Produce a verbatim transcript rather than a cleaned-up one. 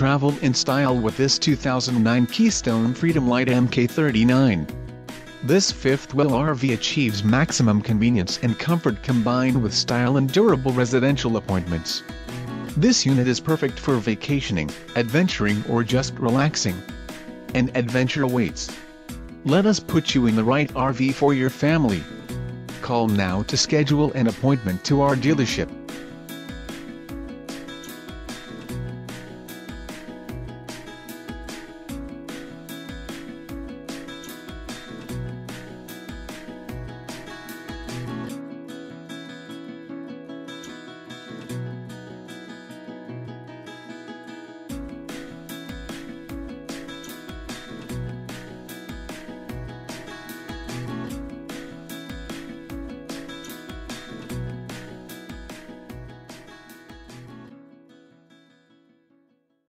travel in style with this two thousand nine Keystone FreedomLite M K thirty-nine. This fifth-wheel R V achieves maximum convenience and comfort combined with style and durable residential appointments. This unit is perfect for vacationing, adventuring or just relaxing. An adventure awaits. Let us put you in the right R V for your family. Call now to schedule an appointment to our dealership.